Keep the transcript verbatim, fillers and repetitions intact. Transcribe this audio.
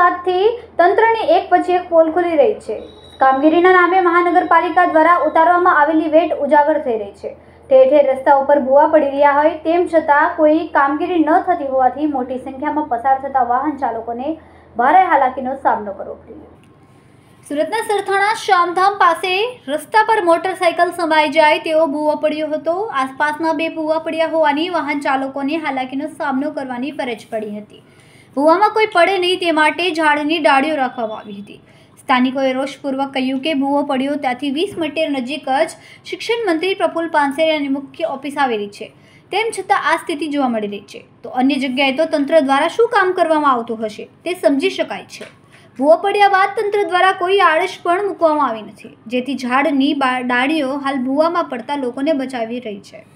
વરસાદથી તંત્રની એક પછી એક પોલ ખુલી રહી છે। કામગીરીના નામે મહાનગરપાલિકા દ્વારા ઉતારવામાં આવેલી વેટ ઉજાગર થઈ રહી છે। ઠેર ઠેર રસ્તા ઉપર ભૂવા પડી રહ્યા હોય તેમ છતાં કોઈ કામગીરી ન થતી હોવાથી મોટી સંખ્યામાં પસાર થતા વાહન ચાલકોને ભારે હાલાકીનો સામનો કરવો પડ્યો। સુરતના સરથાણા શામધામ પાસે રસ્તા પર મોટરસાયકલ સમાઈ જાય તેવો ભૂવો પડ્યો હતો। આસપાસના બે ભૂવા પડ્યા હોવાની વાહન ચાલકોને હાલાકીનો સામનો કરવાની ફરજ પડી હતી। ભૂવામાં કોઈ પડે નહીં તે માટે ઝાડની ડાળીઓ રાખવામાં આવી હતી। સ્થાનિકોએ રોષપૂર્વક કહ્યું કે ભૂવો પડ્યો ત્યાંથી વીસ મીટર નજીક જ શિક્ષણ મંત્રી પ્રફુલ્લ પાનસેરિયાની મુખ્ય ઓફિસ આવેલી છે, તેમ છતાં આ સ્થિતિ જોવા મળી રહી છે। તો અન્ય જગ્યાએ તો તંત્ર દ્વારા શું કામ કરવામાં આવતું હશે તે સમજી શકાય છે। ભૂવો પડ્યા બાદ તંત્ર દ્વારા કોઈ આળસ પણ મૂકવામાં આવી નથી, જેથી ઝાડની ડાળીઓ હાલ ભૂવામાં પડતા લોકોને બચાવી રહી છે।